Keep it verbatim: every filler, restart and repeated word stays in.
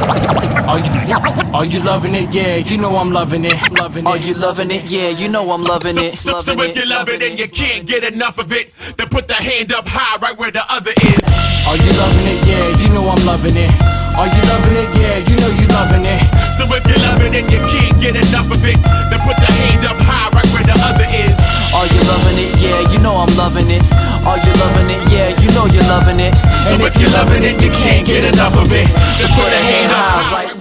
Are you, are you loving it? Yeah, you know I'm loving it. Loving it. Are you loving it? Yeah, you know I'm loving it. So, so, Loving so if you it, love it loving and you can't get enough of it, then put the hand up high right where the other is. Are you loving it? Yeah, you know I'm loving it. Are you loving it? Yeah, you know you loving it. So if you love it and you can't get enough of it, then put the hand up high right where the other is. Are you loving it? Yeah, you know I'm loving it. Are you loving it? Yeah, you know you're loving it. So if you're loving it, you can't get enough of it, then put a hand up high right